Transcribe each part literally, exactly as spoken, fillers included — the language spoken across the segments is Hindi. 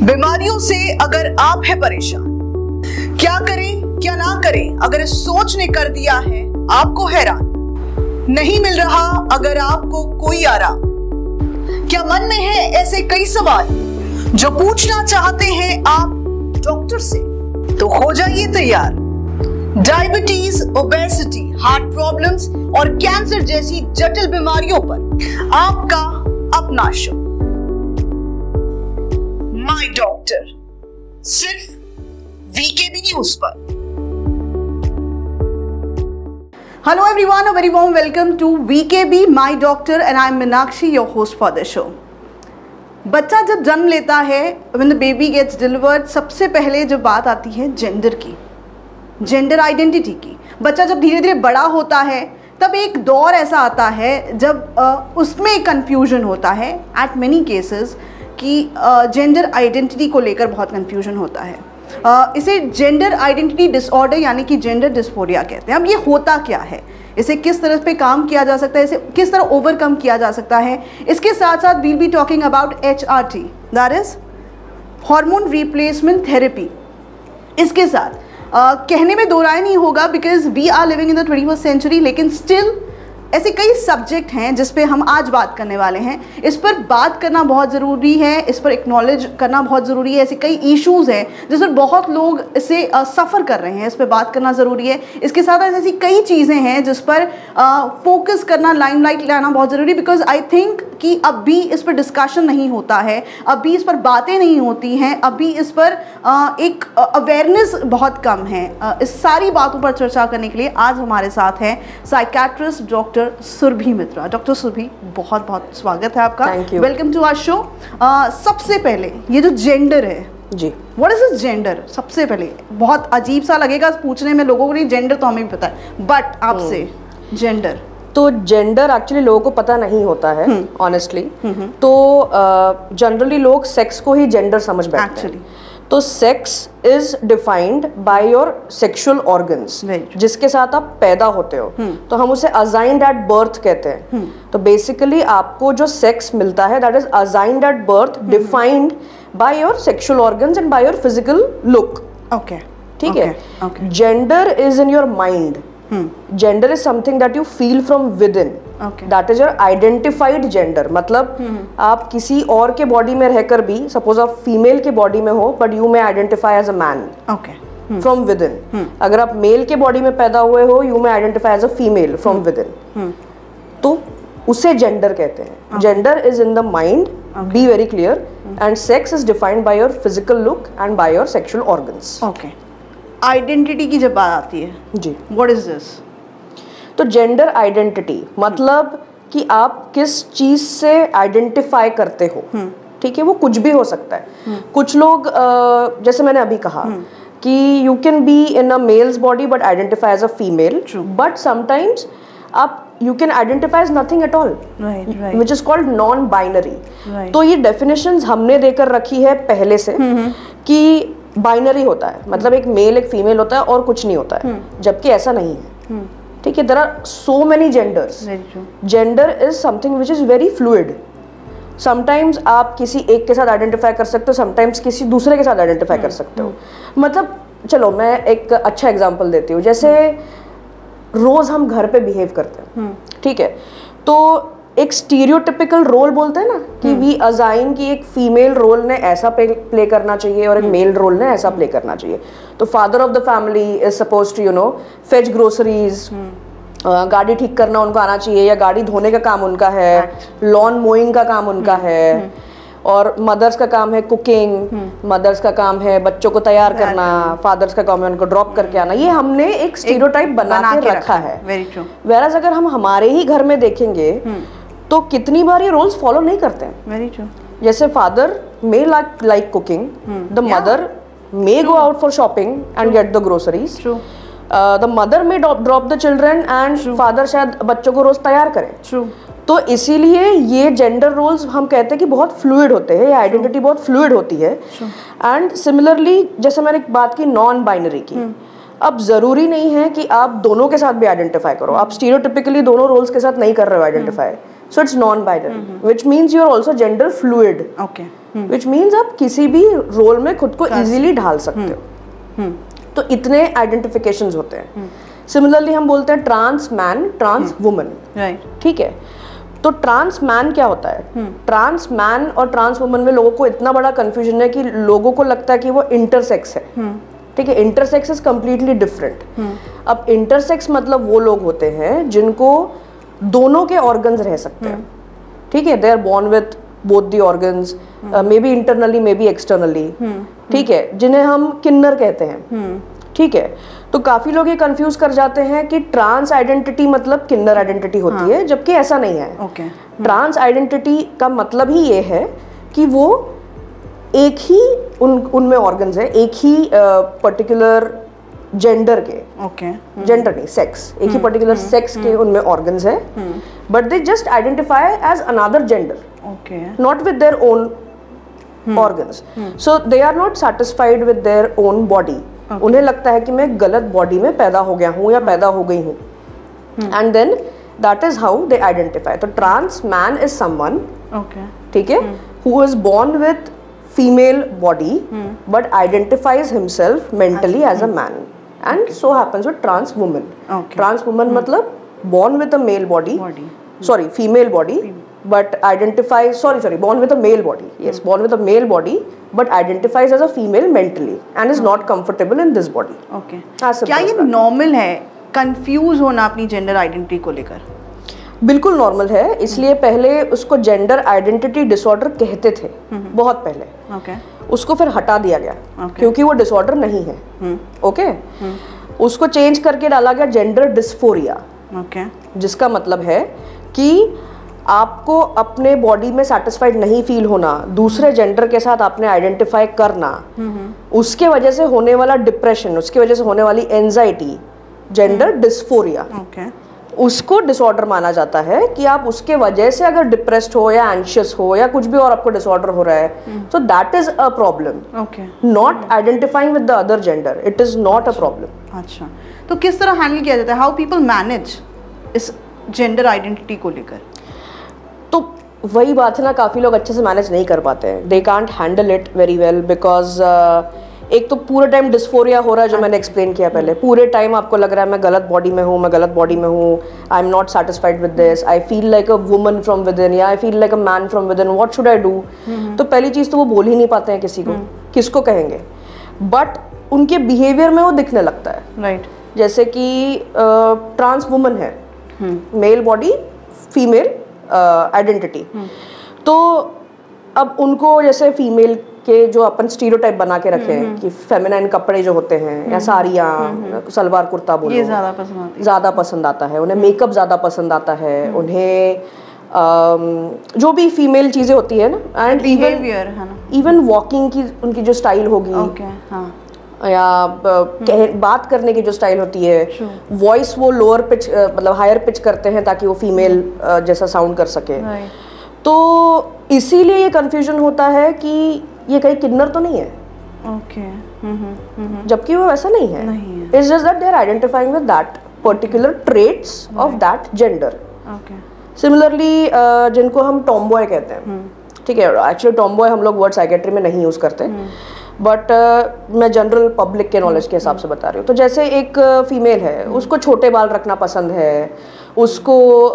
बीमारियों से अगर आप है परेशान, क्या करें क्या ना करें अगर इस सोच ने कर दिया है आपको हैरान, नहीं मिल रहा अगर आपको कोई आराम, क्या मन में है ऐसे कई सवाल जो पूछना चाहते हैं आप डॉक्टर से, तो हो जाइए तैयार। डायबिटीज, ओबेसिटी, हार्ट प्रॉब्लम्स और कैंसर जैसी जटिल बीमारियों पर आपका अपना शो माय डॉक्टर, सिर्फ वीकेबी न्यूज पर। Hello everyone, a very warm welcome to VKB my doctor and I am Meenakshi, your host for the show. बच्चा जब जन्म लेता है, when the baby gets delivered, सबसे पहले जो बात आती है जेंडर की, जेंडर आइडेंटिटी की। बच्चा जब धीरे धीरे बड़ा होता है तब एक दौर ऐसा आता है जब आ, उसमें कंफ्यूजन होता है एट मेनी केसेस कि जेंडर आइडेंटिटी को लेकर बहुत कंफ्यूजन होता है। आ, इसे जेंडर आइडेंटिटी डिसऑर्डर यानी कि जेंडर डिस्फोरिया कहते हैं। अब ये होता क्या है, इसे किस तरह पे काम किया जा सकता है, इसे किस तरह ओवरकम किया जा सकता है, इसके साथ साथ we'll be talking about H R T, that is hormone replacement therapy. इसके साथ Uh, कहने में दो राय नहीं होगा because we are living in the twenty first century, लेकिन स्टिल ऐसे कई सब्जेक्ट हैं जिस पे हम आज बात करने वाले हैं। इस पर बात करना बहुत ज़रूरी है, इस पर एक्नॉलेज करना बहुत ज़रूरी है। ऐसे कई इश्यूज़ हैं जिस पर बहुत लोग इससे सफ़र कर रहे हैं, इस पर बात करना ज़रूरी है। इसके साथ साथ ऐसी कई चीज़ें हैं जिस पर फोकस करना, लाइमलाइट लाना बहुत ज़रूरी, बिकॉज आई थिंक कि अब भी इस पर डिस्कशन नहीं होता है, अब भी इस पर बातें नहीं होती हैं, अब भी इस पर आ, एक अवेयरनेस बहुत कम है। आ, इस सारी बातों पर चर्चा करने के लिए आज हमारे साथ हैं psychiatrist doctor Surabhi Mitra. Doctor Surabhi, बहुत बहुत स्वागत है आपका, वेलकम टू आवर शो। सबसे पहले ये जो जेंडर है जी, व्हाट इज दिस जेंडर? सबसे पहले बहुत अजीब सा लगेगा पूछने में लोगों को, नहीं जेंडर तो हमें भी पता है, बट आपसे जेंडर। तो जेंडर एक्चुअली लोगों को पता नहीं होता है ऑनेस्टली, तो जनरली uh, लोग सेक्स को ही जेंडर समझ बैठते हैं। तो sex is defined by your sexual organs, जिसके साथ आप पैदा होते हो, तो हम उसे असाइन्ड एट बर्थ कहते हैं। तो बेसिकली आपको जो सेक्स मिलता है that is assigned at birth, defined by your sexual organs and by your physical look. Okay, ठीक है। Gender is in your mind. Gender is something that you feel from within, that is your identified gender. मतलब hmm. आप किसी और के बॉडी में रहकर भी, सपोज आप फीमेल के बॉडी में हो but you may identify as a man from within. अगर आप मेल के बॉडी में पैदा हुए हो, you may identify as a female from within. तो उसे जेंडर कहते हैं। Gender is in the mind, be very clear, and sex is defined by your physical look and by your sexual organs. Okay, identity की जब बात आती है जी, व्हाट इज दिस? तो जेंडर आइडेंटिटी मतलब कि आप किस चीज से आइडेंटिफाई करते हो, ठीक है, वो कुछ भी हो सकता है। कुछ लोग जैसे मैंने अभी कहा कि you can be in a male's body but identify as a female, but sometimes आप you can identify as nothing at all, which is called non binary. तो ये डेफिनेशंस हमने देकर रखी है पहले से कि बाइनरी होता है, मतलब एक मेल एक फीमेल होता है और कुछ नहीं होता है, जबकि ऐसा नहीं है। ठीक है, there are so many genders. Gender is something which is very fluid. Sometimes आप किसी एक के साथ आइडेंटिफाई कर सकते हो, समटाइम्स किसी दूसरे के साथ आइडेंटिफाई कर सकते हो। मतलब चलो मैं एक अच्छा एग्जांपल देती हूँ। जैसे रोज हम घर पे बिहेव करते हैं, ठीक है, तो एक स्टीरियोटिपिकल रोल बोलते हैं ना कि वी असाइन कि एक फीमेल रोल ने ऐसा प्ले करना चाहिए और एक मेल रोल ने ऐसा प्ले करना चाहिए। तो father of the family is suppose to you know fetch groceries, गाड़ी ठीक करना उनको आना चाहिए या गाड़ी धोने का काम उनका है, लॉन मोइंग का काम उनका है, और मदर्स का काम है कुकिंग, मदर्स का काम है बच्चों को तैयार करना, फादर्स का काम है उनको ड्रॉप करके आना। ये हमने एक स्टीरियोटाइप बना, बना के रखा है। Very true. वेयरएज अगर हम हमारे ही घर में देखेंगे तो कितनी बार ये रोल्स फॉलो नहीं करते हैं। Very true. जैसे father may like like cooking, the mother may go out for shopping and get the groceries, the mother may drop the children and father शायद बच्चों को रोज तैयार करे। ट्रू। तो इसीलिए ये जेंडर रोल्स हम कहते हैं कि बहुत फ्लूइड होते हैं, आइडेंटिटी बहुत फ्लूइड होती है। एंड सिमिलरली जैसे मैंने बात की नॉन बाइनरी की, अब जरूरी नहीं है कि आप दोनों के साथ भी आइडेंटिफाई करो। आप स्टीरियोटिपिकली दोनों रोल्स के साथ नहीं कर रहे हो identify, so it's non binary, which means you are also gender fluid, okay, which means आप किसी भी रोल में खुद को इजीली ढाल सकते हो। तो इतने आइडेंटिफिकेशंस होते हैं। सिमिलरली हम बोलते हैं trans man, trans woman, right, ठीक है। तो ट्रांस मैन क्या होता है? ट्रांस मैन और ट्रांस वुमन में लोगों को इतना बड़ा कंफ्यूजन है कि लोगों को लगता है कि वो इंटरसेक्स है, ठीक है। Intersex is completely different. अब इंटरसेक्स मतलब वो लोग होते हैं जिनको दोनों के ऑर्गन्स रह सकते हैं, ठीक है। They are born with both the organs, may be internally may be externally, ठीक है, जिन्हें हम किन्नर कहते हैं, ठीक है। तो काफी लोग ये कंफ्यूज कर जाते हैं कि ट्रांस आइडेंटिटी मतलब किन्नर आइडेंटिटी होती हाँ. है, जबकि ऐसा नहीं है। okay. ट्रांस आइडेंटिटी का मतलब ही ये है कि वो एक ही उन उनमें ऑर्गन्स है, एक ही पर्टिकुलर uh, जेंडर के, ओके, जेंडर नहीं, सेक्स, एक ही पर्टिकुलर सेक्स के उनमें ऑर्गन्स है, but they just identify as another gender, okay, not with their own organs. So they are not satisfied with their own body. Okay. उन्हें लगता है कि मैं गलत बॉडी में पैदा हो गया हूँ या पैदा हो गई हूँ, and then that is how they identify. तो ट्रांस मैन इज समवन, ठीक है, who is born with female body but identifies himself mentally as a man, and so happens with trans woman. Trans woman मतलब born with a male body, sorry female body, but identifies, sorry sorry born with a male body, yes, hmm. born with a male body but identifies as a female mentally and is okay. not comfortable in this body. okay. क्या ये नॉर्मल है कंफ्यूज होना अपनी जेंडर आइडेंटिटी को लेकर? बिल्कुल नॉर्मल है, इसलिए hmm. पहले उसको जेंडर आइडेंटिटी डिसऑर्डर कहते थे, hmm. बहुत पहले, okay. उसको फिर हटा दिया गया, okay. क्योंकि वो डिसऑर्डर नहीं है, ओके, hmm. okay? hmm. उसको चेंज करके डाला गया जेंडर डिस्फोरिया, okay. जिसका मतलब है कि आपको अपने बॉडी में सेटिस्फाइड नहीं फील होना, दूसरे जेंडर के साथ आपने आइडेंटिफाई करना, उसके वजह से होने वाला डिप्रेशन, उसके वजह से होने वाली एंजाइटी, जेंडर डिस्फोरिया, उसको डिसऑर्डर माना जाता है कि आप उसके वजह से अगर डिप्रेस्ड हो या एंशियस हो या कुछ भी और आपको डिसऑर्डर हो रहा है, तो that is a problem, not identifying with the other gender, it is not a problem. अच्छा, तो किस तरह हैंडल किया जाता है, हाउ पीपल मैनेज इस जेंडर आइडेंटिटी को लेकर? तो वही बात है ना, काफ़ी लोग अच्छे से मैनेज नहीं कर पाते हैं, they can't handle it very well, because एक तो पूरे टाइम डिस्फोरिया हो रहा है, जो मैंने एक्सप्लेन किया पहले, पूरे टाइम आपको लग रहा है मैं गलत बॉडी में हूँ, मैं गलत बॉडी में हूँ, I am not satisfied with this, I feel like a woman from within, या I feel like a man from within, what should I do? तो पहली चीज़ तो वो बोल ही नहीं पाते हैं किसी को, किसको कहेंगे, बट उनके बिहेवियर में वो दिखने लगता है, राइट right. जैसे कि ट्रांस uh, वुमन है, male body female identity, uh, तो अब उनको जैसे फीमेल के जो अपन स्टीरियोटाइप बना के रखे हैं कि फेमिनाइन कपड़े जो होते हैं या साड़ियाँ, सलवार कुर्ता बोलो, ये ज़्यादा पसंद ज़्यादा पसंद आता है उन्हें, मेकअप ज़्यादा पसंद आता है उन्हें, um, जो भी फीमेल चीज़ें होती है ना, एंड इवन इवन वॉकिंग की उनकी जो स्टाइल होगी, okay, हाँ. या hmm. बात करने की जो स्टाइल होती है, वॉइस वो लोअर पिच मतलब हायर पिच करते हैं ताकि वो फीमेल hmm. जैसा साउंड कर सके, right. तो इसीलिए ये कंफ्यूजन होता है कि ये कहीं किन्नर तो नहीं है, ओके, जबकि वो वैसा नहीं है, it's just that they are identifying with that particular traits of that gender. Similarly जिनको हम टॉमबॉय कहते हैं, ठीक है, एक्चुअली टॉमबॉय हम लोग वर्ड साइकेट्री में नहीं यूज करते, बट uh, मैं जनरल पब्लिक के नॉलेज के हिसाब से बता रही हूँ। तो जैसे एक फीमेल uh, है, उसको छोटे बाल रखना पसंद है, उसको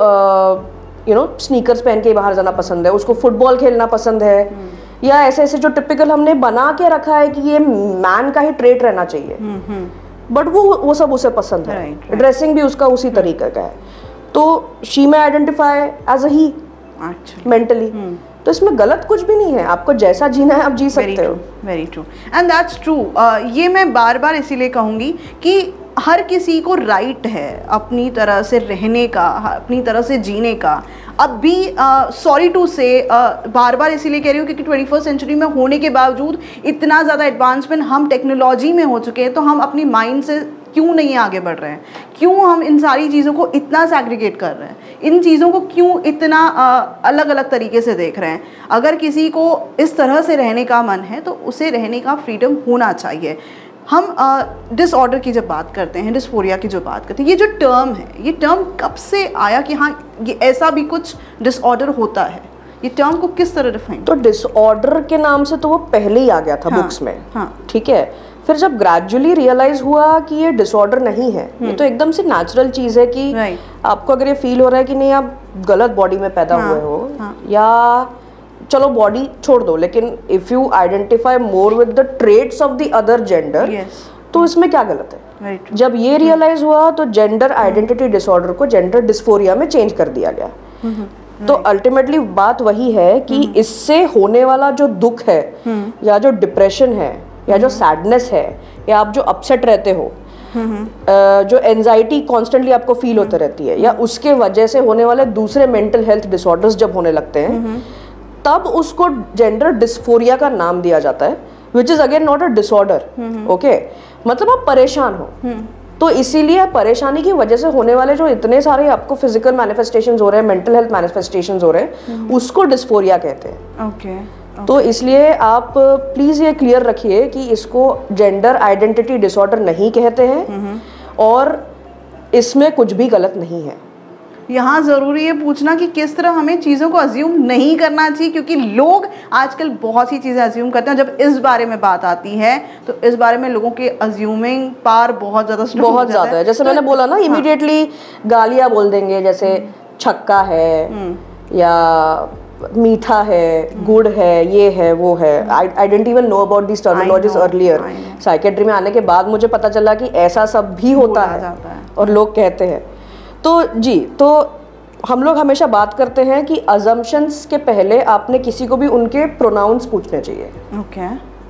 यू नो स्नीकर्स पहन के बाहर जाना पसंद है, उसको फुटबॉल खेलना पसंद है, hmm. या ऐसे ऐसे जो टिपिकल हमने बना के रखा है कि ये मैन का ही ट्रेट रहना चाहिए, बट hmm. वो वो सब उसे पसंद है, right, right. ड्रेसिंग भी उसका उसी hmm. तरीके का है, तो शी में identify as a he mentally, तो इसमें गलत कुछ भी नहीं है, आपको जैसा जीना है आप जी सकते हो। Very true, and that's true. ये मैं बार बार इसीलिए कहूँगी कि हर किसी को राइट है अपनी तरह से रहने का, अपनी तरह से जीने का। अब भी सॉरी टू से बार बार इसीलिए कह रही हूँ क्योंकि ट्वेंटी फर्स्ट सेंचुरी में होने के बावजूद इतना ज़्यादा एडवांसमेंट हम टेक्नोलॉजी में हो चुके हैं, तो हम अपनी माइंड से क्यों नहीं आगे बढ़ रहे हैं, क्यों हम इन सारी चीज़ों को इतना सैग्रीगेट कर रहे हैं, इन चीज़ों को क्यों इतना आ, अलग अलग तरीके से देख रहे हैं। अगर किसी को इस तरह से रहने का मन है तो उसे रहने का फ्रीडम होना चाहिए। हम डिसऑर्डर की जब बात करते हैं, डिस्फोरिया की जो बात करते हैं, ये जो टर्म है, ये टर्म कब से आया कि हाँ ये ऐसा भी कुछ डिसऑर्डर होता है? ये टर्म को किस तरह डिफाइन? तो डिसऑर्डर के नाम से तो वो पहले ही आ गया था बुक्स में, ठीक है। फिर जब ग्रेजुअली रियलाइज हुआ कि ये डिसऑर्डर नहीं है, ये तो एकदम से नेचुरल चीज है कि आपको अगर ये फील हो रहा है कि नहीं आप गलत बॉडी में पैदा हुए हो, या चलो बॉडी छोड़ दो, लेकिन if you identify more with the traits of the other gender, तो इसमें क्या गलत है? right. जब ये रियलाइज हुआ तो जेंडर आइडेंटिटी डिसऑर्डर को जेंडर डिस्फोरिया में चेंज कर दिया गया। तो अल्टीमेटली बात वही है कि इससे होने वाला जो दुख है, या जो डिप्रेशन है, या जो सैडनेस है, या आप जो अपसेट रहते हो, जो एंजाइटी कॉन्स्टेंटली आपको फील होते रहती है, या उसके वजह से होने वाले दूसरे मेंटल हेल्थ डिसऑर्डर्स जब होने लगते हैं, तब उसको जेंडर डिस्फोरिया का नाम दिया जाता है, which is again not a disorder. Okay, मतलब आप परेशान हो, तो इसीलिए परेशानी की वजह से होने वाले जो इतने सारे आपको फिजिकल मैनिफेस्टेशंस हो रहे हैं, मेंटल हेल्थ मैनिफेस्टेशंस हो रहे हैं, उसको डिस्फोरिया कहते हैं। ओके, तो इसलिए आप प्लीज ये क्लियर रखिए कि इसको जेंडर आइडेंटिटी डिसऑर्डर नहीं कहते हैं, और इसमें कुछ भी गलत नहीं है। यहाँ ज़रूरी है पूछना कि किस तरह हमें चीज़ों को अज्यूम नहीं करना चाहिए, क्योंकि लोग आजकल बहुत सी चीज़ें अज्यूम करते हैं। जब इस बारे में बात आती है तो इस बारे में लोगों के अज्यूमिंग पार बहुत ज़्यादा बहुत ज़्यादा है। जैसे तो, मैंने बोला ना, इमीडिएटली हाँ। गालियाँ बोल देंगे, जैसे छक्का है, या मीठा है, गुड़ है, ये है, वो है। I didn't even know about this terminologies earlier. Psychiatry में आने के बाद मुझे पता चला कि ऐसा सब भी होता है और लोग कहते हैं। तो जी, तो हम लोग हमेशा बात करते हैं कि अजम्पशंस के पहले आपने किसी को भी उनके प्रोनाउंस पूछने चाहिए। Okay,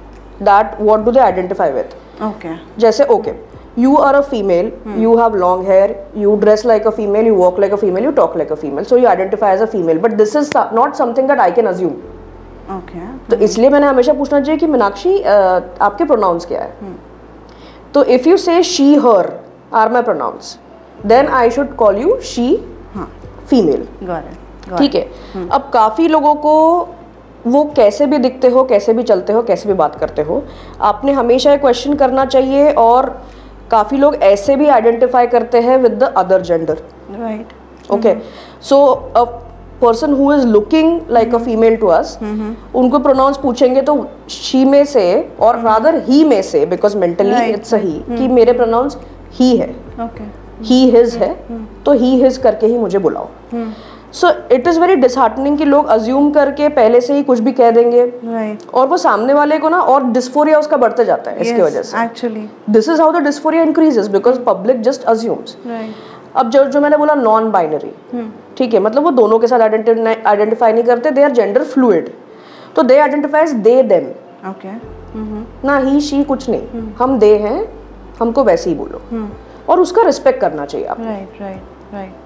that what do they identify with. Okay, जैसे okay, you are a female, hmm. you have long hair, you dress like a female, you walk like a female, you talk like a female, so you identify as a female, but this is not something that I can assume. Okay. तो इसलिए मैंने हमेशा पूछना चाहिए कि मीनाक्षी आपके प्रोनाउंस क्या है। hmm. तो if you say she her are my pronouns, then I should call you she हाँ. female. Got it. ठीक है। hmm. अब काफ़ी लोगों को वो कैसे भी दिखते हो, कैसे भी चलते हो, कैसे भी बात करते हो, आपने हमेशा ये क्वेश्चन करना चाहिए। और काफ़ी लोग ऐसे भी आइडेंटिफाई करते हैं with the other gender, right. Okay, so a person who is looking like a female to us, उनको प्रोनाउंस पूछेंगे तो शी में से, और रादर ही में से, बिकॉज मेंटली इट्स सही कि मेरे प्रोनाउंस ही है, ही हिज है, तो ही हिज करके ही मुझे बुलाओ। So it is very disheartening कि लोग अज्यूम करके पहले से ही कुछ भी कह देंगे, right. और वो सामने वाले को ना, और डिस्फोरिया उसका बढ़ते जाता है। yes, इसकी वजह से actually this is how the dysphoria increases, because public just assumes. अब जो जो मैंने बोला नॉन बाइनरी, ठीक है, मतलब वो दोनों के साथ आइडेंटिफाई नहीं करते, दे आर जेंडर फ्लूइड, तो they identifies they them. Okay, ना ही शी कुछ नहीं, hmm. हम दे हैं, हमको वैसे ही बोलो, hmm. और उसका रिस्पेक्ट करना चाहिए आप। Right right right.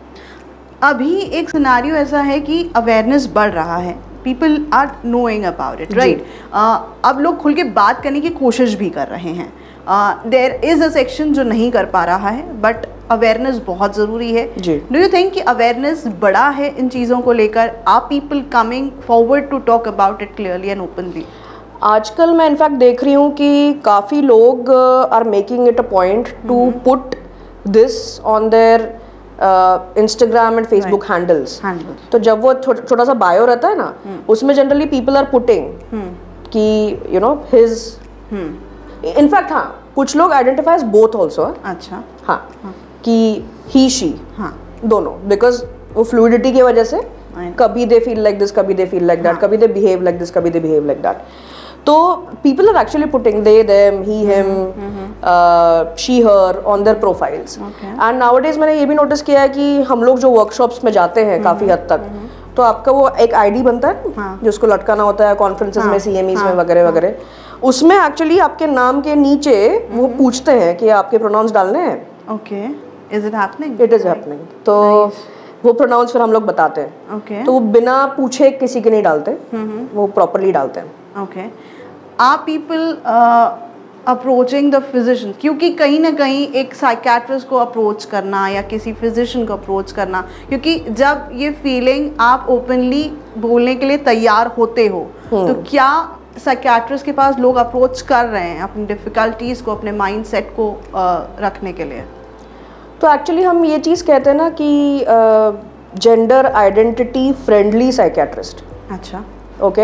अभी एक सिनारियो ऐसा है कि अवेयरनेस बढ़ रहा है, people are knowing about it, right. अब लोग खुल के बात करने की कोशिश भी कर रहे हैं। देयर इज़ अ सेक्शन जो नहीं कर पा रहा है, बट अवेयरनेस बहुत ज़रूरी है। डू यू थिंक कि अवेयरनेस बढ़ा है इन चीज़ों को लेकर? Are people coming forward to talk about it clearly and openly? आजकल मैं इनफैक्ट देख रही हूँ कि काफ़ी लोग are making it a point to put this on their Instagram and Facebook handles. तो जब वो छोटा सा बायो रहता है ना, hmm. उसमें जनरली पीपल आर पुटिंग कि यू नो हिज, इनफैक्ट हाँ कुछ लोग आइडेंटिफाइज बोथ ऑल्सो। अच्छा, हाँ, हाँ कि ही शी, हाँ दोनों, बिकॉज वो फ्लूइडिटी की वजह से कभी दे फील लाइक दिस, कभी दे फील लाइक दैट, कभी दे बिहेव लाइक दिस, कभी दे बिहेव लाइक दैट। तो people are actually putting they, them, he, him, mm-hmm. uh, she, her on their profiles. Okay. And nowadays मैंने ये भी नोटिस किया है कि हम लोग जो वर्कशॉप्स में जाते हैं, mm-hmm. काफ़ी हद तक, mm-hmm. तो आपका वो एक आईडी बनता है, हाँ. जिसको लटकाना होता है कॉन्फ्रेंसेस में, सीएमईज हाँ. में वगैरह हाँ. वगैरह, उसमें एक्चुअली आपके नाम के नीचे mm-hmm. वो पूछते हैं कि आपके प्रोनाउंस डालने हैं। Okay, is it happening? It is happening. तो nice. वो प्रोनाउंस फिर हम लोग बताते हैं। okay. तो वो बिना पूछे किसी के नहीं डालते, mm-hmm. वो प्रॉपरली डालते हैं। Okay, are people approaching the physician? क्योंकि कहीं ना कहीं एक साइकेट्रिस्ट को अप्रोच करना या किसी फिजिशियन को अप्रोच करना, क्योंकि जब ये फीलिंग आप ओपनली बोलने के लिए तैयार होते हो, तो क्या साइकियाट्रिस्ट के पास लोग अप्रोच कर रहे हैं अपनी डिफ़िकल्टीज़ को, अपने माइंड सेट को uh, रखने के लिए? तो एक्चुअली हम ये चीज़ कहते हैं ना कि जेंडर आइडेंटिटी फ्रेंडली साइकियाट्रिस्ट। अच्छा, ओके,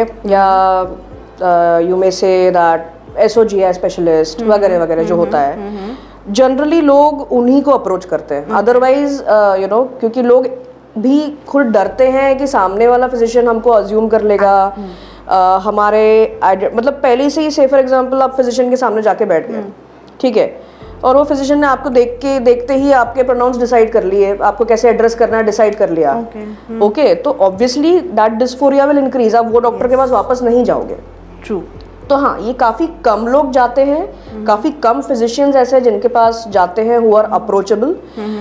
या you may say that S O G I specialist वगैरह वगैरह जो होता है, जनरली लोग उन्हीं को अप्रोच करते हैं। अदरवाइज यू नो, क्योंकि लोग भी खुद डरते हैं कि सामने वाला फिजिशियन हमको अज्यूम कर लेगा, uh, हमारे मतलब पहले से ही, से फॉर एग्जांपल आप फिजिशियन के सामने जाके बैठ गए, ठीक है, और वो फिजिशियन ने आपको देख के देखते ही आपके प्रोनाउंस डिसाइड कर लिए, आपको कैसे एड्रेस करना है डिसाइड कर लिया, ओके okay. okay, तो obviously that dysphoria will increase. आप वो डॉक्टर yes. के पास वापस नहीं जाओगे। ट्रू। तो हाँ, ये काफ़ी कम लोग जाते हैं, काफ़ी कम फिजिशियंस ऐसे जिनके पास जाते हैं हु आर अप्रोचेबल।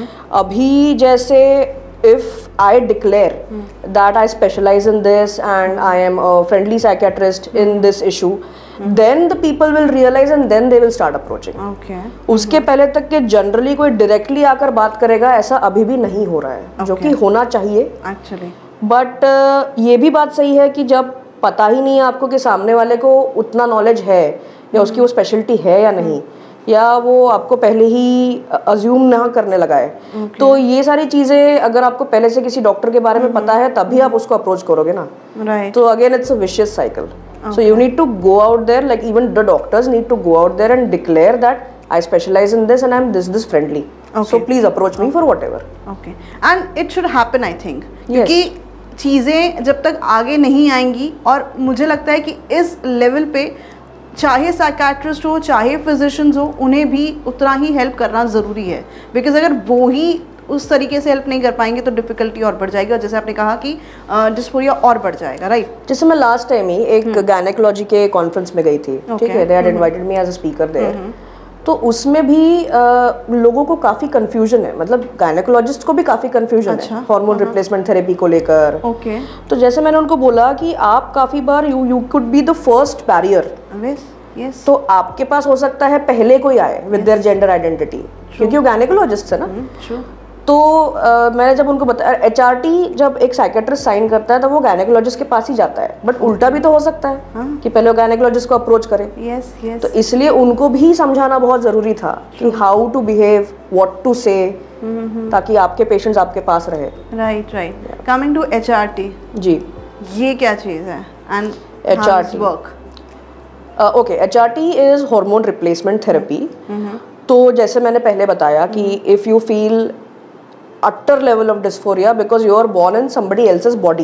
अभी जैसे if I declare that I specialise in this and I am a friendly psychiatrist in this issue, then the people will realize and then they will start approaching. Okay. उसके पहले तक के जनरली कोई डायरेक्टली आकर बात करेगा, ऐसा अभी भी नहीं हो रहा है, okay. जो कि होना चाहिए एक्चुअली। बट uh, ये भी बात सही है कि जब पता ही नहीं है आपको कि सामने वाले को उतना नॉलेज है या उसकी वो स्पेशलिटी है या नहीं, या वो आपको पहले ही अज्यूम ना करने लगा है, okay. तो ये सारी चीज़ें अगर आपको पहले से किसी डॉक्टर के बारे में पता है तभी आप उसको अप्रोच करोगे ना, right. तो again it's a vicious cycle. So you need to go out there, like even the doctors need to go out there and declare that I specialize in this and I'm this this friendly. Okay. So please approach me for whatever. Okay. And it should happen, I think. Yes. क्योंकि चीज़ें जब तक आगे नहीं आएंगी, और मुझे लगता है कि इस लेवल पे चाहे साइकियाट्रिस्ट हो चाहे फिजिशियंस हो, उन्हें भी उतना ही हेल्प करना ज़रूरी है। बिकॉज अगर वो ही उस तरीके से हेल्प नहीं कर पाएंगे तो डिफिकल्टी और बढ़ जाएगी, और जैसे आपने कहा कि डिस्फोरिया और बढ़ जाएगा, राइट? जैसे मैं लास्ट टाइम ही एक गायनेकोलॉजी के कॉन्फ्रेंस में गई थी, ठीक है, they had invited me as a speaker there, तो उसमें भी आ, लोगों को काफ़ी कंफ्यूजन है, मतलब गायनेकोलॉजिस्ट को भी काफ़ी कंफ्यूजन है हार्मोन रिप्लेसमेंट थेरेपी को लेकर। ओके। तो जैसे मैंने उनको बोला कि आप काफ़ी बार you you could be the first barrier, yes. तो आपके पास हो सकता है पहले कोई आए विद देयर जेंडर आइडेंटिटी, क्योंकि वो गायनेकोलॉजिस्ट है ना। True. तो uh, मैंने जब उनको बताया, एच आर टी जब एक साइकियाट्रिस्ट साइन करता है तो वो गायनेकोलॉजिस्ट के पास ही जाता है, बट उल्टा भी तो हो सकता है हाँ? कि पहले वो गायनेकोलॉजिस्ट को अप्रोच करे। yes, yes. तो इसलिए उनको भी समझाना बहुत ज़रूरी था कि how to behave, what to say, ताकि आपके पेशेंट्स आपके पास रहे। Right right. Coming to H R T, जी, ये क्या चीज़ है and H R T work? Okay, H R T is hormone replacement therapy. तो जैसे मैंने पहले बताया कि if you feel utter level of dysphoria because you are born in somebody else's body,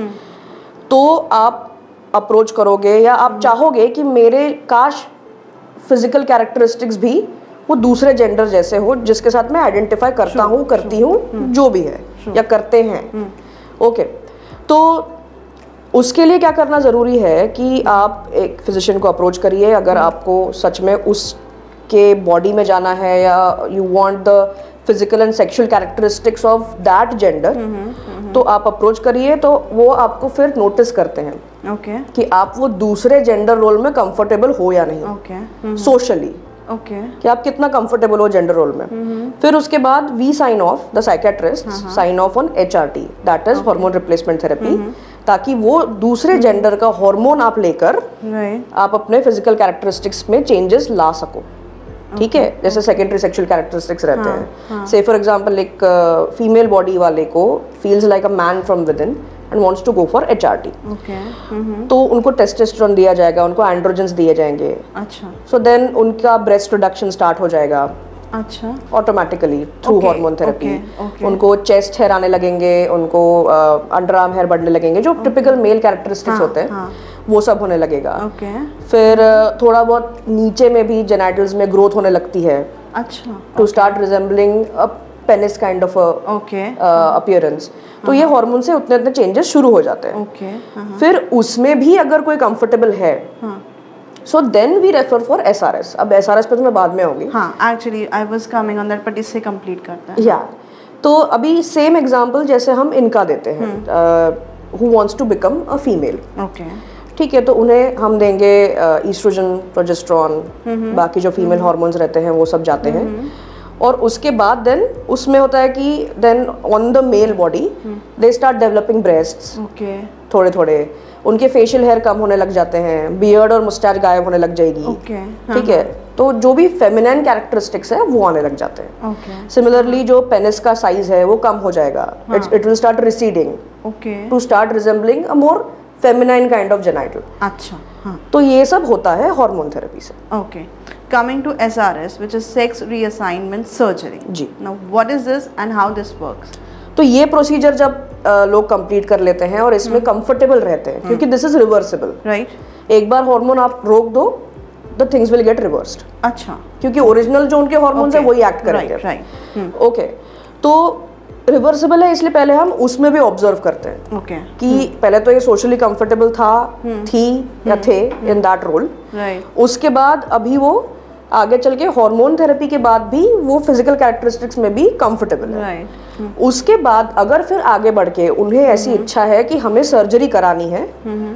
तो आप अप्रोच करोगे या आप चाहोगे कि मेरे काश फिजिकल कैरेक्टरिस्टिक्स भी वो दूसरे जेंडर जैसे हो जिसके साथ मैं आइडेंटिफाई करता हूँ, करती हूँ, जो भी है या करते हैं। ओके, तो उसके लिए क्या करना ज़रूरी है कि आप एक फिजिशियन को अप्रोच करिए अगर आपको सच में उसके बॉडी में जाना है, या you want the physical and sexual characteristics of that gender, तो आप अप्रोच करिए। तो वो आपको फिर नोटिस करते हैं okay. कि आप वो दूसरे जेंडर रोल में कंफर्टेबल हो या नहीं, okay. Socially okay. कि आप कितना कंफर्टेबल हो जेंडर रोल में। फिर उसके बाद we sign off, the psychiatrist sign off on H R T, that is hormone replacement therapy, ताकि वो दूसरे जेंडर का हार्मोन आप लेकर आप अपने फिजिकल कैरेक्टरिस्टिक्स में चेंजेस ला सको। ठीक है, जैसे सेकेंडरी सेक्सुअल कैरेक्टरिस्टिक्स रहते हैं, से फॉर एग्जांपल एक फीमेल बॉडी वाले को feels like a man from within and wants to go for H R T, तो उनको टेस्टोस्टेरोन दिया जाएगा, उनको एंड्रोजेंस दिए जाएंगे। अच्छा। सो देन उनका ब्रेस्ट रिडक्शन स्टार्ट हो जाएगा। अच्छा। Automatically through hormone therapy. उनको चेस्ट हेयर आने लगेंगे, उनको अंडर आर्म हेयर बढ़ने लगेंगे, जो टिपिकल मेल कैरेक्टरिस्टिक्स होते हैं वो सब होने लगेगा। okay. फिर थोड़ा बहुत नीचे में भी जेनाइटल्स में ग्रोथ होने लगती है। अच्छा। To start resembling a penis kind of appearance. तो ये हार्मोन से उतने उतने चेंजेस शुरू हो जाते हैं। okay. uh-huh. फिर उसमें भी अगर कोई कंफर्टेबल है, so then we refer for S R S. अब एस आर एस पे तो मैं बाद में आऊंगी। हाँ, actually I was coming on that, but इससे कंप्लीट करते हैं। या तो अभी सेम एग्जांपल जैसे हम इनका देते हैं, who wants to become a female. Okay, ठीक है, तो उन्हें हम देंगे ईस्ट्रोजन, प्रोजेस्टेरॉन, बाकी जो फीमेल हार्मोन्स रहते हैं वो सब जाते हैं। और उसके बाद देन उसमें होता है कि then on the male body they start developing breasts, okay, थोड़े थोड़े। उनके फेशियल हेयर कम होने लग जाते हैं, बियर्ड और मुस्टैच गायब होने लग जाएगी, okay, ठीक है। तो जो भी फेमिनाइन कैरेक्टरिस्टिक्स है वो आने लग जाते हैं। okay, सिमिलरली जो पेनिस का साइज है वो कम हो जाएगा, it will start receding to start resembling a more feminine kind of genital. अच्छा, हाँ। तो ये सब होता है हार्मोन थेरेपी से। Okay, coming to S R S which is sex reassignment surgery. जी, now what is this and how this works? तो ये प्रोसीजर जब uh, लोग कंप्लीट कर लेते हैं और इसमें कंफर्टेबल रहते हैं, क्योंकि दिस इज रिवर्सिबल, राइट। एक बार हार्मोन आप रोक दो, the things will get reversed. अच्छा, क्योंकि ओरिजिनल जो उनके हार्मोन्स है वही एक्ट करेंगे, राइट। ओके, तो रिवर्सिबल है इसलिए पहले हम उसमें भी ऑब्जर्व करते हैं okay. कि hmm. पहले तो ये सोशली कंफर्टेबल था, hmm. थी या hmm. थे इन दैट रोल, उसके बाद अभी वो आगे चल के हार्मोन थेरेपी के बाद भी वो फिजिकल कैरेक्टरिस्टिक्स में भी कंफर्टेबल है, right. hmm. उसके बाद अगर फिर आगे बढ़ के उन्हें ऐसी hmm. इच्छा है कि हमें सर्जरी करानी है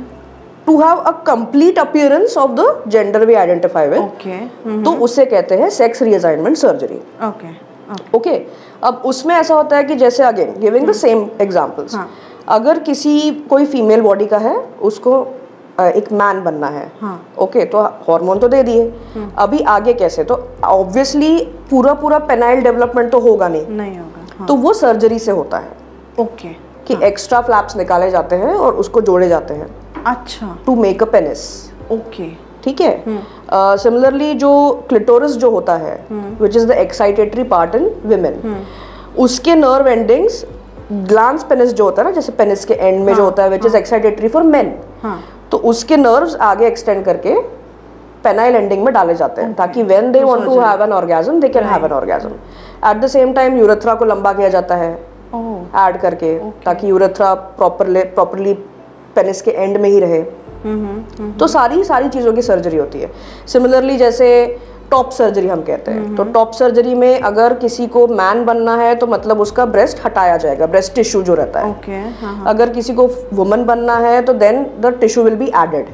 to have a complete appearance of the gender we identify with, तो उसे कहते हैं sex reassignment surgery. Okay okay, अब उसमें ऐसा होता है कि जैसे again giving the same examples, अगर किसी कोई फीमेल बॉडी का है, उसको एक मैन बनना है, हाँ. ओके, तो हार्मोन तो दे दिए, अभी आगे कैसे, तो ऑब्वियसली पूरा पूरा पेनाइल डेवलपमेंट तो होगा नहीं, नहीं होगा, हाँ. तो वो सर्जरी से होता है, ओके, कि हाँ. एक्स्ट्रा फ्लैप्स निकाले जाते हैं और उसको जोड़े जाते हैं, अच्छा, to make a penis, okay, ठीक है। सिमिलरली uh, जो क्लिटोरिस जो होता है which is the excitatory part in women, उसके नर्व एंडिंग्स ग्लांस पेनिस जो होता है ना, जैसे पेनिस के एंड में हाँ, जो होता है which is excitatory for men, तो उसके नर्व्स आगे एक्सटेंड करके पेनाइल एंडिंग में डाले जाते हैं, okay. ताकि when they want to have an orgasm they can have an orgasm. At the same time urethra को लंबा किया जाता है ऐड oh. करके, okay. ताकि यूरेथ्रा प्रॉपरली प्रॉपरली पेनिस के एंड में ही रहे। Mm-hmm, mm-hmm. तो सारी सारी चीज़ों की सर्जरी होती है। सिमिलरली जैसे टॉप सर्जरी हम कहते हैं, mm-hmm. तो टॉप सर्जरी में अगर किसी को मैन बनना है तो मतलब उसका ब्रेस्ट हटाया जाएगा, ब्रेस्ट टिश्यू जो रहता है, okay, uh-huh. अगर किसी को वुमन बनना है तो then the tissue will be added,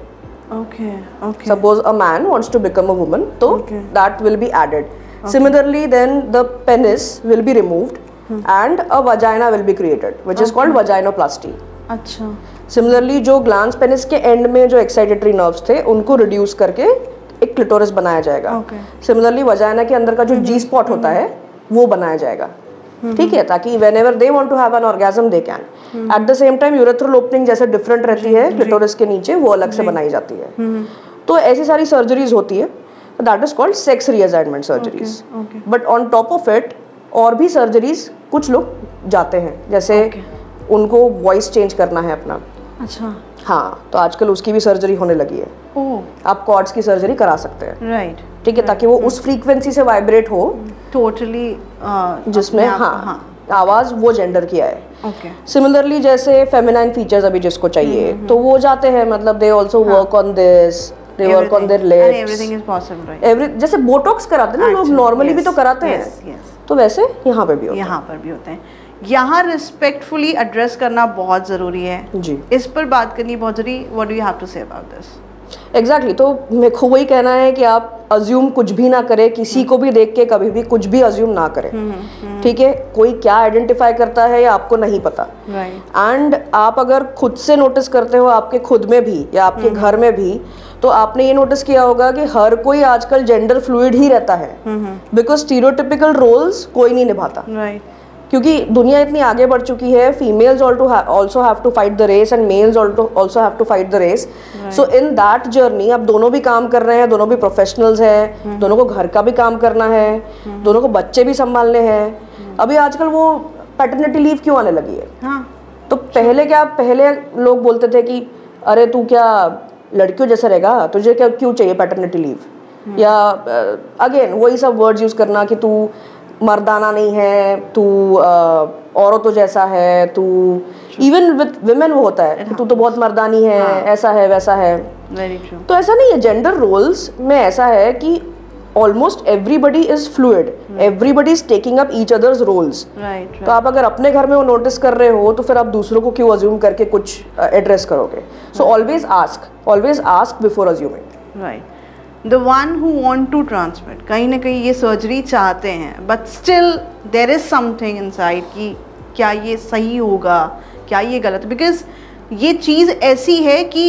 suppose a man wants to become a woman, तो that will be added. Similarly then the penis will be removed and a vagina will be created which is called vaginoplasty. अच्छा, सिमिलरली जो ग्लांस पेनिस के एंड में जो एक्साइटेटरी नर्व्स थे उनको रिड्यूस करके एक क्लिटोरिस बनाया जाएगा। Similarly okay. वजाइना के अंदर का जो जी स्पॉट होता है वो बनाया जाएगा, ठीक है, ताकि whenever they want to have an orgasm they can. At the same time urethral opening जैसे डिफरेंट रहती है क्लिटोरिस के नीचे, वो अलग से बनाई जाती है। तो ऐसी सारी सर्जरीज होती है, that is called sex reassignment surgeries. But on top of it और भी सर्जरीज कुछ लोग जाते हैं, जैसे उनको वॉइस चेंज करना है अपना, अच्छा, हाँ, तो आजकल उसकी भी सर्जरी होने लगी है। ओह, आप कॉर्ड्स की सर्जरी करा सकते हैं, राइट, ठीक है, ताकि वो उस फ्रीक्वेंसी से वाइब्रेट हो टोटली uh, जिसमें हाँ, हाँ आवाज वो जेंडर की आए। ओके, सिमिलरली जैसे फेमिनाइन फीचर्स अभी जिसको चाहिए तो वो जाते हैं, मतलब they also work on this, they work on their lips, everything is possible, right, every जैसे बोटॉक्स कराते हैं ना लोग, नॉर्मली भी तो कराते हैं, तो वैसे यहाँ पे भी होता है, यहाँ पर भी होते हैं। यहाँ रिस्पेक्टफुली एड्रेस करना बहुत ज़रूरी है जी, इस पर बात करनी बहुत ज़रूरी। What do you have to say about this? Exactly, तो मेरे को वही कहना है कि आप अज्यूम कुछ भी ना करें, किसी को भी देख के कभी भी कुछ भी अज्यूम ना करें, ठीक है। कोई क्या आइडेंटिफाई करता है या आपको नहीं पता, एंड आप अगर खुद से नोटिस करते हो आपके खुद में भी या आपके घर में भी, तो आपने ये नोटिस किया होगा कि हर कोई आजकल जेंडर फ्लूइड ही रहता है, बिकॉज स्टीरियोटिपिकल रोल्स कोई नहीं निभाता, राइट, क्योंकि दुनिया इतनी आगे बढ़ चुकी है। Females also have to fight the race and males also have to fight the race. So in that journey अब दोनों भी काम कर रहे हैं, दोनों भी प्रोफेशनल्स हैं, mm-hmm. दोनों को घर का भी काम करना है, mm-hmm. दोनों को बच्चे भी संभालने हैं। mm-hmm. अभी आजकल वो पैटर्निटी लीव क्यों आने लगी है? हाँ. तो पहले क्या, पहले लोग बोलते थे कि अरे तू क्या लड़कियों जैसा रहेगा, तुझे क्या क्यों चाहिए पैटर्निटी लीव, mm-hmm. या अगेन uh, वही सब वर्ड्स यूज करना कि तू मर्दाना नहीं है, तू औरतों जैसा है, तू इवन विद विमेन वो होता है कि तू तो बहुत मर्दानी है, हाँ. ऐसा है वैसा है। Very true. तो ऐसा नहीं है, जेंडर रोल्स में ऐसा है कि almost everybody is fluid, everybody is taking up each others roles. तो आप अगर अपने घर में वो नोटिस कर रहे हो तो फिर आप दूसरों को क्यों अज्यूम करके कुछ एड्रेस uh, करोगे? So always ask, always ask before assuming, right. The one who want to transmit, कहीं ना कहीं ये सर्जरी चाहते हैं, but still there is something inside कि क्या ये सही होगा, क्या ये गलत, बिकॉज ये चीज़ ऐसी है कि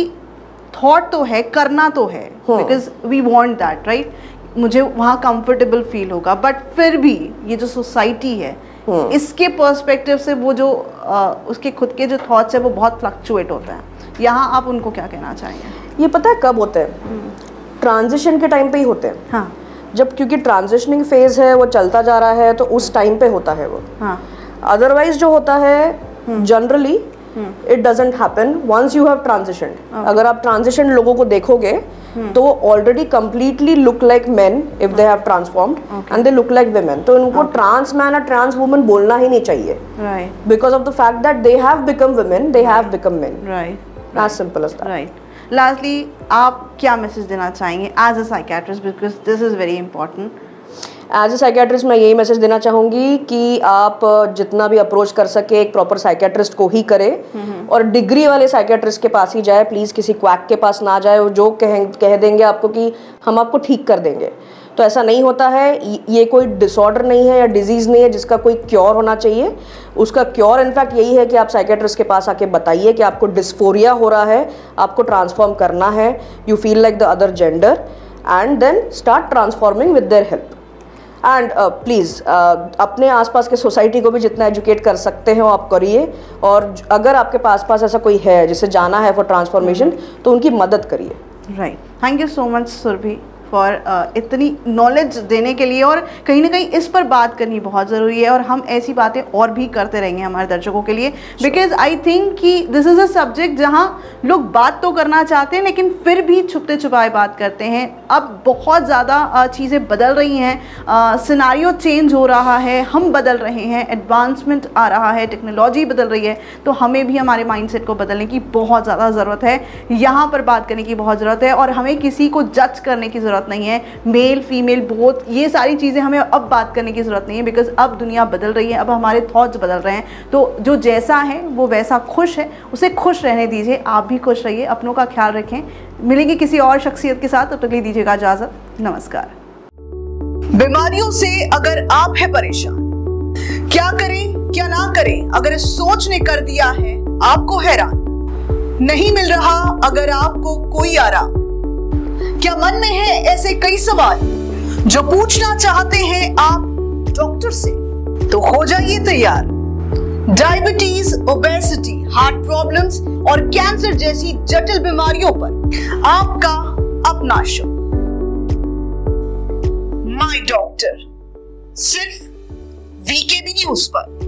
थॉट तो है, करना तो है, because we want that, right, मुझे वहाँ कंफर्टेबल फील होगा, बट फिर भी ये जो सोसाइटी है इसके पर्सपेक्टिव से वो जो आ, उसके खुद के जो थॉट्स है वो बहुत फ्लक्चुएट होते हैं। यहाँ आप उनको क्या कहना चाहेंगे? ये पता है कब होते हैं? ट्रांजिशन के टाइम पे ही होते हैं। हाँ, जब क्योंकि ट्रांजिशनिंग फेज है, वो चलता जा रहा है, तो उस टाइम पे होता है वो। हाँ, अदरवाइज जो होता है generally it doesn't happen once you have transition. अगर आप ट्रांजिशन लोगों को देखोगे तो वो already completely look like men if they have transformed and they look like women, तो इनको ट्रांस मैन और ट्रांस वुमन बोलना ही नहीं चाहिए, right, because of the fact that they have become women, they have become men, right, as simple as that. Right. Lastly आप क्या मैसेज देना चाहेंगे as a psychiatrist, because this is very important? As a psychiatrist मैं यही मैसेज देना चाहूँगी कि आप जितना भी अप्रोच कर सके एक प्रॉपर साइकियाट्रिस्ट को ही करें, और डिग्री वाले साइकियाट्रिस्ट के पास ही जाए, प्लीज़ किसी क्वैक के पास ना जाए जो कह कह देंगे आपको कि हम आपको ठीक कर देंगे। तो ऐसा नहीं होता है। ये कोई डिसऑर्डर नहीं है या डिजीज़ नहीं है जिसका कोई क्योर होना चाहिए। उसका क्योर इनफैक्ट यही है कि आप साइकियाट्रिस्ट के पास आके बताइए कि आपको डिस्फोरिया हो रहा है, आपको ट्रांसफॉर्म करना है, you feel like the other gender, and then start transforming with their help. And please अपने आसपास के सोसाइटी को भी जितना एजुकेट कर सकते हैं वो आप करिए, और अगर आपके पास पास ऐसा कोई है जिसे जाना है फॉर ट्रांसफॉर्मेशन तो उनकी मदद करिए। Right, thank you so much Surabhi for uh, इतनी नॉलेज देने के लिए, और कहीं ना कहीं इस पर बात करनी बहुत ज़रूरी है, और हम ऐसी बातें और भी करते रहेंगे हमारे दर्शकों के लिए, बिकॉज आई थिंक कि दिस इज़ अ सब्जेक्ट जहाँ लोग बात तो करना चाहते हैं लेकिन फिर भी छुपते छुपाए बात करते हैं। अब बहुत ज़्यादा चीज़ें बदल रही हैं, सिनारियो चेंज हो रहा है, हम बदल रहे हैं, एडवांसमेंट आ रहा है, टेक्नोलॉजी बदल रही है, तो हमें भी हमारे माइंडसेट को बदलने की बहुत ज़्यादा ज़रूरत है, यहाँ पर बात करने की बहुत ज़रूरत है, और हमें किसी को जज करने की ज़रूरत नहीं है, मेल फीमेल बोथ, ये सारी चीज़ें हमें अब बात करने की ज़रूरत नहीं है, बिकॉज अब दुनिया बदल रही है, अब हमारे थॉट्स बदल रहे हैं, तो जो जैसा है वो वैसा खुश है, उसे खुश रहने दीजिए, आप भी खुश रहिए, अपनों का ख्याल रखें। मिलेंगे किसी और शख्सियत के साथ, तब तक दीजिएगा इजाज़त, नमस्कार। बीमारियों से अगर आप है परेशान, क्या करें क्या ना करें अगर इस सोच ने कर दिया है आपको हैरान, नहीं मिल रहा अगर आपको कोई आराम, क्या मन में है ऐसे कई सवाल जो पूछना चाहते हैं आप डॉक्टर से, तो हो जाइए तैयार। डायबिटीज, ओबेसिटी, हार्ट प्रॉब्लम्स और कैंसर जैसी जटिल बीमारियों पर आपका अपना शो माय डॉक्टर, सिर्फ वीकेबी न्यूज पर।